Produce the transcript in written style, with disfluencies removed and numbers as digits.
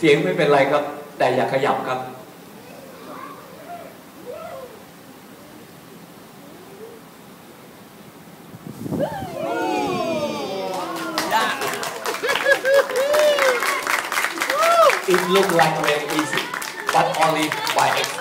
เสียงไม่เป็นไรครับแต่อย่าขยับครับ It looked like very easy but only by